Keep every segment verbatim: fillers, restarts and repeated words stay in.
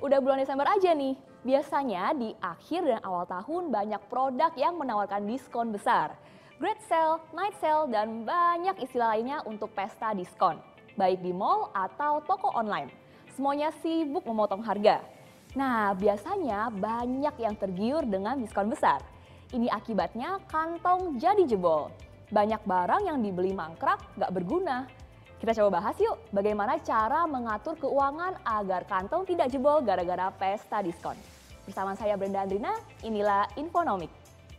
udah bulan Desember aja nih. Biasanya di akhir dan awal tahun banyak produk yang menawarkan diskon besar. Great sale, night sale, dan banyak istilah lainnya untuk pesta diskon. Baik di mall atau toko online. Semuanya sibuk memotong harga. Nah, biasanya banyak yang tergiur dengan diskon besar. Ini akibatnya kantong jadi jebol. Banyak barang yang dibeli mangkrak gak berguna. Kita coba bahas yuk bagaimana cara mengatur keuangan agar kantong tidak jebol gara-gara pesta diskon. Bersama saya Brenda Andrina, inilah Infonomik.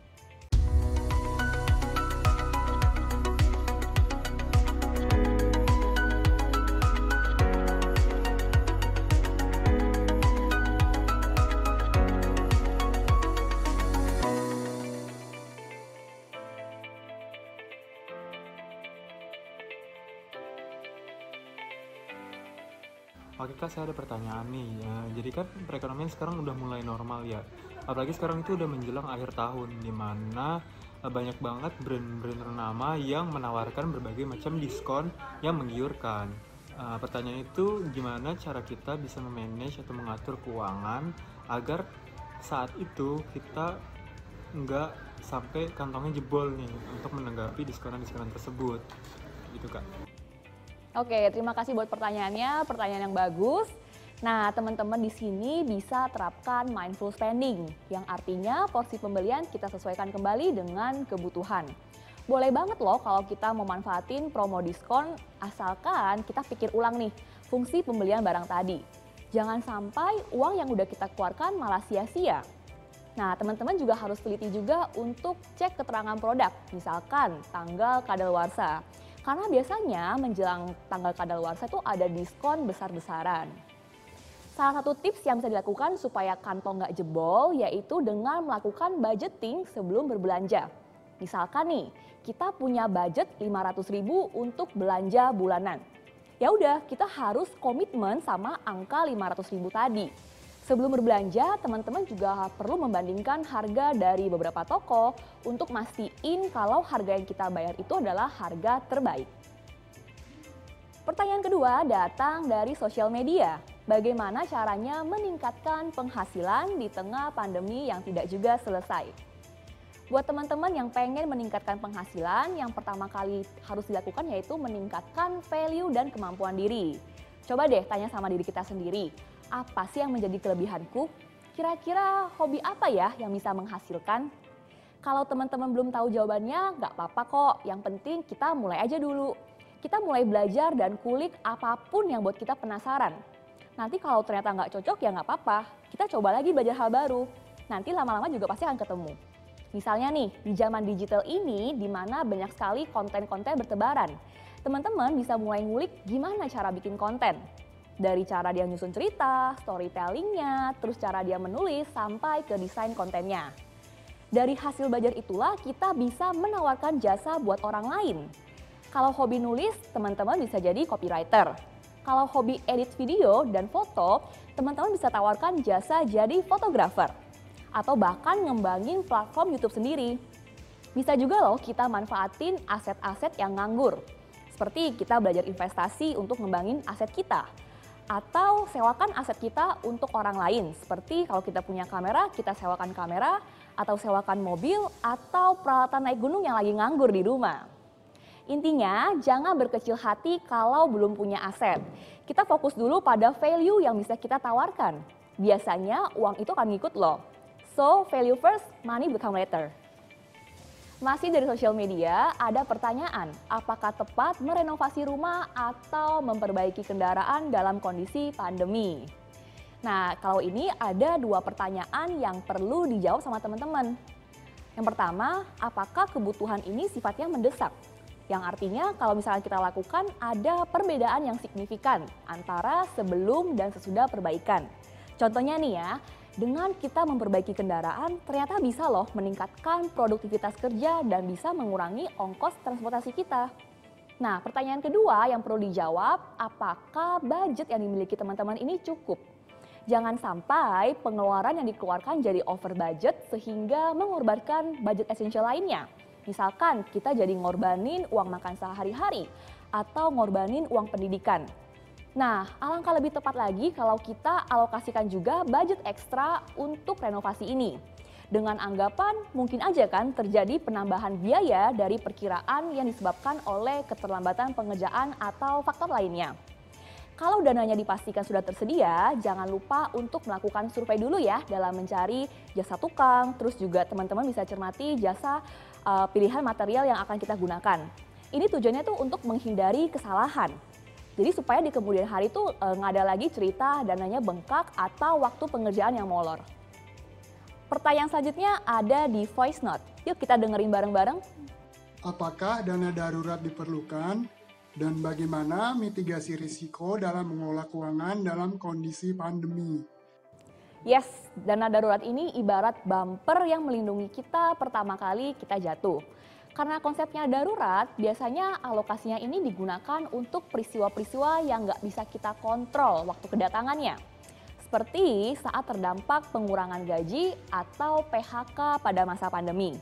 Oke Kak, saya ada pertanyaan nih. Ya, jadi kan perekonomian sekarang udah mulai normal ya. Apalagi sekarang itu udah menjelang akhir tahun, di mana eh, banyak banget brand-brand ternama yang menawarkan berbagai macam diskon yang menggiurkan. Eh, pertanyaan itu gimana cara kita bisa memanage atau mengatur keuangan agar saat itu kita nggak sampai kantongnya jebol nih untuk menanggapi diskonan-diskonan tersebut. Gitu Kak. Oke, terima kasih buat pertanyaannya, pertanyaan yang bagus. Nah, teman-teman di sini bisa terapkan mindful spending, yang artinya porsi pembelian kita sesuaikan kembali dengan kebutuhan. Boleh banget loh kalau kita memanfaatin promo diskon, asalkan kita pikir ulang nih fungsi pembelian barang tadi. Jangan sampai uang yang udah kita keluarkan malah sia-sia. Nah, teman-teman juga harus teliti juga untuk cek keterangan produk, misalkan tanggal kadaluarsa. Karena biasanya menjelang tanggal kadaluarsa itu ada diskon besar-besaran. Salah satu tips yang bisa dilakukan supaya kantong nggak jebol yaitu dengan melakukan budgeting sebelum berbelanja. Misalkan nih, kita punya budget lima ratus ribu untuk belanja bulanan. Ya udah, kita harus komitmen sama angka lima ratus ribu tadi. Sebelum berbelanja, teman-teman juga perlu membandingkan harga dari beberapa toko untuk mastiin kalau harga yang kita bayar itu adalah harga terbaik. Pertanyaan kedua datang dari sosial media. Bagaimana caranya meningkatkan penghasilan di tengah pandemi yang tidak juga selesai? Buat teman-teman yang pengen meningkatkan penghasilan, yang pertama kali harus dilakukan yaitu meningkatkan value dan kemampuan diri. Coba deh tanya sama diri kita sendiri. Apa sih yang menjadi kelebihanku? Kira-kira hobi apa ya yang bisa menghasilkan? Kalau teman-teman belum tahu jawabannya, nggak apa-apa kok. Yang penting kita mulai aja dulu. Kita mulai belajar dan kulik apapun yang buat kita penasaran. Nanti kalau ternyata nggak cocok ya nggak apa-apa. Kita coba lagi belajar hal baru. Nanti lama-lama juga pasti akan ketemu. Misalnya nih, di zaman digital ini di mana banyak sekali konten-konten bertebaran. Teman-teman bisa mulai ngulik gimana cara bikin konten. Dari cara dia nyusun cerita, storytellingnya, terus cara dia menulis, sampai ke desain kontennya. Dari hasil belajar itulah kita bisa menawarkan jasa buat orang lain. Kalau hobi nulis, teman-teman bisa jadi copywriter. Kalau hobi edit video dan foto, teman-teman bisa tawarkan jasa jadi fotografer. Atau bahkan ngembangin platform YouTube sendiri. Bisa juga loh kita manfaatin aset-aset yang nganggur. Seperti kita belajar investasi untuk ngembangin aset kita. Atau sewakan aset kita untuk orang lain. Seperti kalau kita punya kamera, kita sewakan kamera, atau sewakan mobil, atau peralatan naik gunung yang lagi nganggur di rumah. Intinya, jangan berkecil hati kalau belum punya aset. Kita fokus dulu pada value yang bisa kita tawarkan. Biasanya uang itu akan ngikut loh. So, value first, money become later. Masih dari sosial media, ada pertanyaan, apakah tepat merenovasi rumah atau memperbaiki kendaraan dalam kondisi pandemi? Nah, kalau ini ada dua pertanyaan yang perlu dijawab sama teman-teman. Yang pertama, apakah kebutuhan ini sifatnya mendesak? Yang artinya kalau misalnya kita lakukan ada perbedaan yang signifikan antara sebelum dan sesudah perbaikan. Contohnya nih ya, dengan kita memperbaiki kendaraan, ternyata bisa loh meningkatkan produktivitas kerja dan bisa mengurangi ongkos transportasi kita. Nah, pertanyaan kedua yang perlu dijawab, apakah budget yang dimiliki teman-teman ini cukup? Jangan sampai pengeluaran yang dikeluarkan jadi over budget sehingga mengorbankan budget esensial lainnya. Misalkan kita jadi ngorbanin uang makan sehari-hari atau ngorbanin uang pendidikan. Nah, alangkah lebih tepat lagi kalau kita alokasikan juga budget ekstra untuk renovasi ini. Dengan anggapan mungkin aja kan terjadi penambahan biaya dari perkiraan yang disebabkan oleh keterlambatan pengerjaan atau faktor lainnya. Kalau dananya dipastikan sudah tersedia, jangan lupa untuk melakukan survei dulu ya dalam mencari jasa tukang, terus juga teman-teman bisa cermati jasa uh, pilihan material yang akan kita gunakan. Ini tujuannya tuh untuk menghindari kesalahan. Jadi supaya di kemudian hari tuh uh, nggak ada lagi cerita dananya bengkak atau waktu pengerjaan yang molor. Pertanyaan selanjutnya ada di voice note. Yuk kita dengerin bareng-bareng. Apakah dana darurat diperlukan dan bagaimana mitigasi risiko dalam mengelola keuangan dalam kondisi pandemi? Yes, dana darurat ini ibarat bumper yang melindungi kita pertama kali kita jatuh. Karena konsepnya darurat, biasanya alokasinya ini digunakan untuk peristiwa-peristiwa yang nggak bisa kita kontrol waktu kedatangannya. Seperti saat terdampak pengurangan gaji atau P H K pada masa pandemi.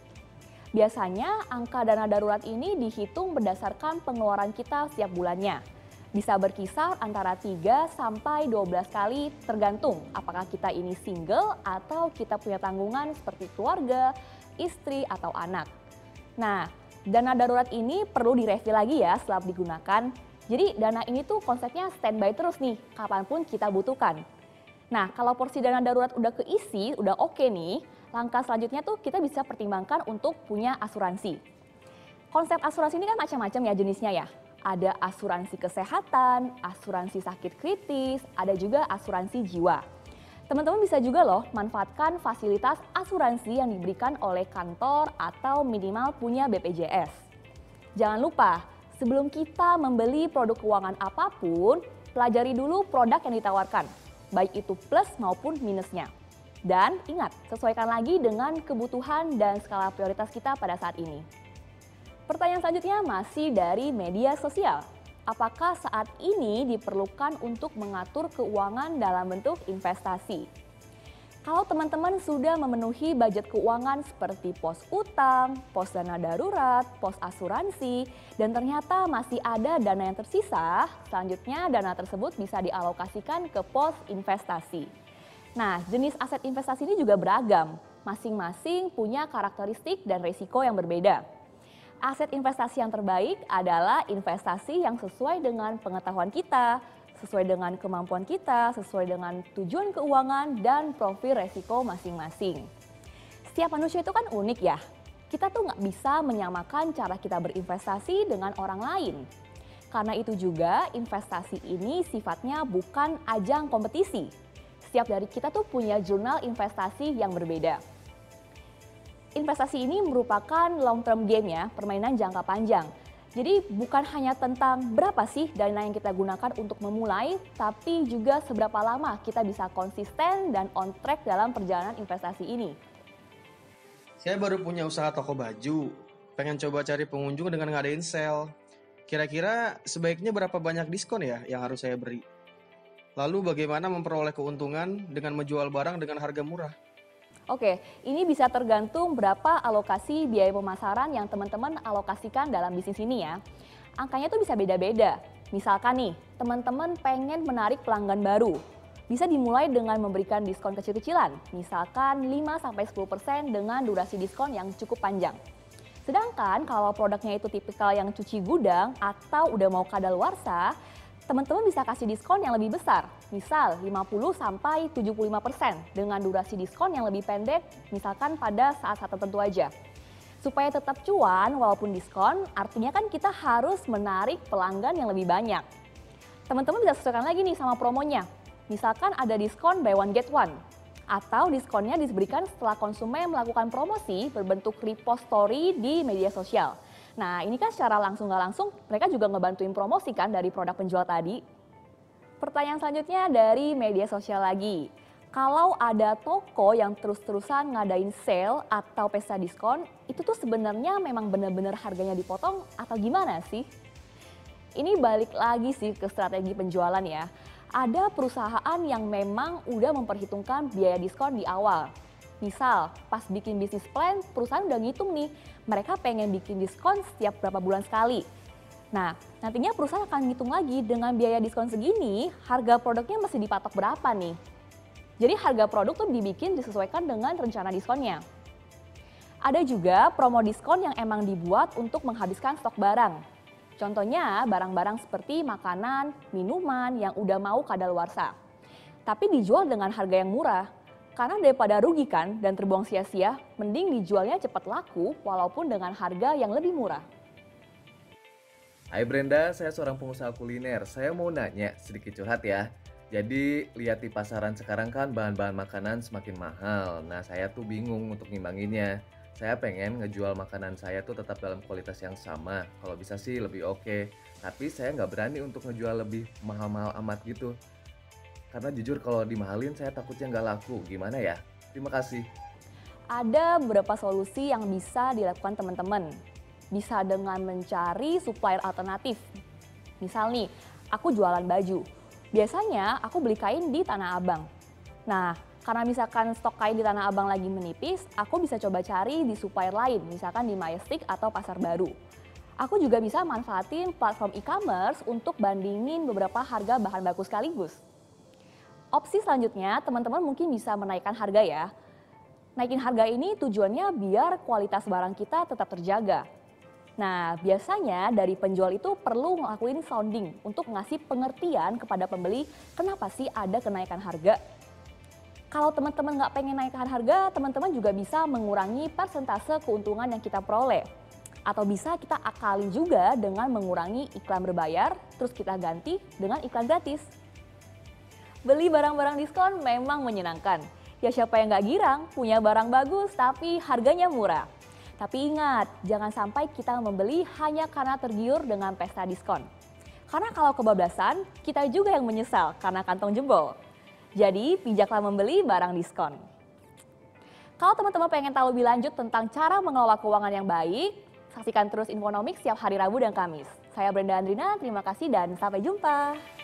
Biasanya angka dana darurat ini dihitung berdasarkan pengeluaran kita setiap bulannya. Bisa berkisar antara tiga sampai dua belas kali tergantung apakah kita ini single atau kita punya tanggungan seperti keluarga, istri, atau anak. Nah, dana darurat ini perlu direview lagi ya setelah digunakan. Jadi dana ini tuh konsepnya standby terus nih, kapanpun kita butuhkan. Nah, kalau porsi dana darurat udah keisi, udah oke nih, langkah selanjutnya tuh kita bisa pertimbangkan untuk punya asuransi. Konsep asuransi ini kan macam-macam ya jenisnya ya. Ada asuransi kesehatan, asuransi sakit kritis, ada juga asuransi jiwa. Teman-teman bisa juga loh manfaatkan fasilitas asuransi yang diberikan oleh kantor atau minimal punya B P J S. Jangan lupa, sebelum kita membeli produk keuangan apapun, pelajari dulu produk yang ditawarkan, baik itu plus maupun minusnya. Dan ingat, sesuaikan lagi dengan kebutuhan dan skala prioritas kita pada saat ini. Pertanyaan selanjutnya masih dari media sosial. Apakah saat ini diperlukan untuk mengatur keuangan dalam bentuk investasi? Kalau teman-teman sudah memenuhi budget keuangan seperti pos utang, pos dana darurat, pos asuransi, dan ternyata masih ada dana yang tersisa, selanjutnya dana tersebut bisa dialokasikan ke pos investasi. Nah, jenis aset investasi ini juga beragam, masing-masing punya karakteristik dan risiko yang berbeda. Aset investasi yang terbaik adalah investasi yang sesuai dengan pengetahuan kita, sesuai dengan kemampuan kita, sesuai dengan tujuan keuangan dan profil resiko masing-masing. Setiap manusia itu kan unik ya, kita tuh nggak bisa menyamakan cara kita berinvestasi dengan orang lain. Karena itu juga investasi ini sifatnya bukan ajang kompetisi. Setiap dari kita tuh punya jurnal investasi yang berbeda. Investasi ini merupakan long term game ya, permainan jangka panjang. Jadi bukan hanya tentang berapa sih dana yang kita gunakan untuk memulai, tapi juga seberapa lama kita bisa konsisten dan on track dalam perjalanan investasi ini. Saya baru punya usaha toko baju, pengen coba cari pengunjung dengan ngadain sale. Kira-kira sebaiknya berapa banyak diskon ya yang harus saya beri? Lalu bagaimana memperoleh keuntungan dengan menjual barang dengan harga murah? Oke, ini bisa tergantung berapa alokasi biaya pemasaran yang teman-teman alokasikan dalam bisnis ini ya. Angkanya tuh bisa beda-beda. Misalkan nih, teman-teman pengen menarik pelanggan baru. Bisa dimulai dengan memberikan diskon kecil-kecilan, misalkan lima sampai sepuluh persen dengan durasi diskon yang cukup panjang. Sedangkan kalau produknya itu tipikal yang cuci gudang atau udah mau kadaluarsa, teman-teman bisa kasih diskon yang lebih besar, misal lima puluh sampai tujuh puluh lima persen dengan durasi diskon yang lebih pendek, misalkan pada saat-saat tertentu aja. Supaya tetap cuan walaupun diskon, artinya kan kita harus menarik pelanggan yang lebih banyak. Teman-teman bisa sesuaikan lagi nih sama promonya. Misalkan ada diskon buy one get one, atau diskonnya diberikan setelah konsumen melakukan promosi berbentuk repost story di media sosial. Nah ini kan secara langsung nggak langsung mereka juga ngebantuin promosi kan dari produk penjual tadi. Pertanyaan selanjutnya dari media sosial lagi. Kalau ada toko yang terus-terusan ngadain sale atau pesta diskon, itu tuh sebenarnya memang benar-benar harganya dipotong atau gimana sih? Ini balik lagi sih ke strategi penjualan ya. Ada perusahaan yang memang udah memperhitungkan biaya diskon di awal. Misal, pas bikin bisnis plan, perusahaan udah ngitung nih, mereka pengen bikin diskon setiap berapa bulan sekali. Nah, nantinya perusahaan akan ngitung lagi dengan biaya diskon segini, harga produknya mesti dipatok berapa nih. Jadi harga produk tuh dibikin disesuaikan dengan rencana diskonnya. Ada juga promo diskon yang emang dibuat untuk menghabiskan stok barang. Contohnya barang-barang seperti makanan, minuman yang udah mau kadaluarsa. Tapi dijual dengan harga yang murah. Karena daripada rugi kan dan terbuang sia-sia, mending dijualnya cepat laku walaupun dengan harga yang lebih murah. Hai Brenda, saya seorang pengusaha kuliner. Saya mau nanya, sedikit curhat ya. Jadi, lihat di pasaran sekarang kan bahan-bahan makanan semakin mahal. Nah, saya tuh bingung untuk ngimbanginnya. Saya pengen ngejual makanan saya tuh tetap dalam kualitas yang sama. Kalau bisa sih lebih oke. Tapi saya nggak berani untuk ngejual lebih mahal-mahal amat gitu. Karena jujur kalau dimahalin saya takutnya nggak laku. Gimana ya? Terima kasih. Ada beberapa solusi yang bisa dilakukan teman-teman. Bisa dengan mencari supplier alternatif. Misal nih, aku jualan baju. Biasanya aku beli kain di Tanah Abang. Nah, karena misalkan stok kain di Tanah Abang lagi menipis, aku bisa coba cari di supplier lain, misalkan di Majestic atau Pasar Baru. Aku juga bisa manfaatin platform e-commerce untuk bandingin beberapa harga bahan baku sekaligus. Opsi selanjutnya, teman-teman mungkin bisa menaikkan harga ya. Naikin harga ini tujuannya biar kualitas barang kita tetap terjaga. Nah, biasanya dari penjual itu perlu ngelakuin sounding untuk ngasih pengertian kepada pembeli kenapa sih ada kenaikan harga. Kalau teman-teman nggak pengen naikkan harga, teman-teman juga bisa mengurangi persentase keuntungan yang kita peroleh. Atau bisa kita akalin juga dengan mengurangi iklan berbayar, terus kita ganti dengan iklan gratis. Beli barang-barang diskon memang menyenangkan. Ya siapa yang nggak girang punya barang bagus tapi harganya murah. Tapi ingat, jangan sampai kita membeli hanya karena tergiur dengan pesta diskon. Karena kalau kebablasan, kita juga yang menyesal karena kantong jebol. Jadi, bijaklah membeli barang diskon. Kalau teman-teman pengen tahu lebih lanjut tentang cara mengelola keuangan yang baik, saksikan terus Infonomik setiap hari Rabu dan Kamis. Saya Brenda Andrina, terima kasih dan sampai jumpa.